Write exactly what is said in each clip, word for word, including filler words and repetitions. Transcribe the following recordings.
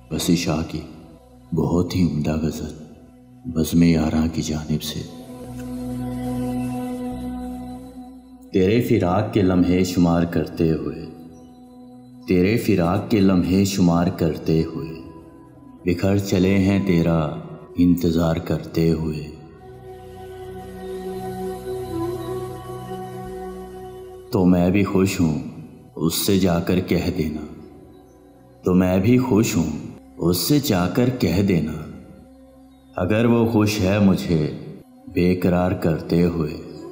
वसी शाह की बहुत ही उम्दा गज़ल बज़्म यारां की जानिब से। तेरे फिराक के लम्हे शुमार करते हुए, तेरे फिराक के लम्हे शुमार करते हुए, बिखर चले हैं तेरा इंतज़ार करते हुए। तो मैं भी खुश हूँ उससे जाकर कह देना, तो मैं भी खुश हूँ उससे जाकर कह देना, अगर वो खुश है मुझे बेकरार करते हुए।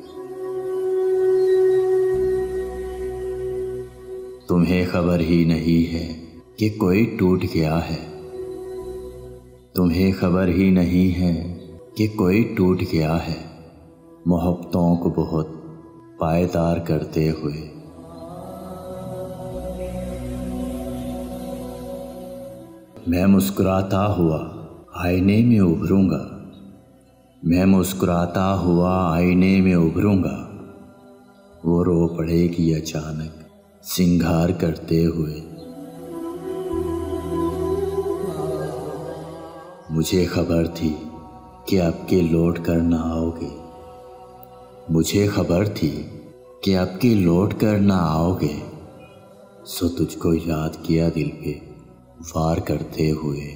तुम्हें खबर ही नहीं है कि कोई टूट गया है, तुम्हें खबर ही नहीं है कि कोई टूट गया है, मोहब्बतों को बहुत पायदार करते हुए। मैं मुस्कुराता हुआ आईने में उभरूंगा, मैं मुस्कुराता हुआ आईने में उभरूंगा, वो रो पड़ेगी अचानक सिंगार करते हुए। मुझे खबर थी कि अब के लौट कर ना आओगे, मुझे खबर थी कि अब के लौट कर ना आओगे, सो तुझको याद किया दिल पे वार करते हुए।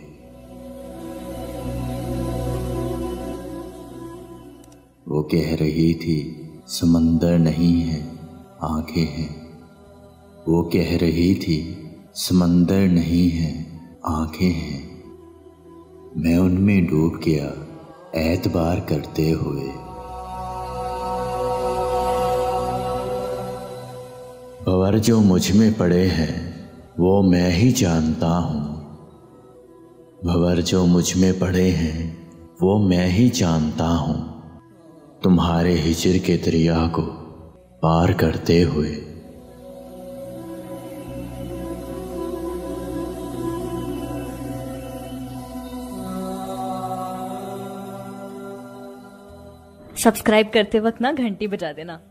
वो कह रही थी समंदर नहीं है आंखें हैं, वो कह रही थी समंदर नहीं है आंखें हैं, मैं उनमें डूब गया एतबार करते हुए। भंवर जो मुझ में पड़े हैं वो मैं ही जानता हूँ, भंवर जो मुझ में पड़े हैं वो मैं ही जानता हूँ, तुम्हारे हिजर के दरिया को पार करते हुए। सब्सक्राइब करते वक्त ना घंटी बजा देना।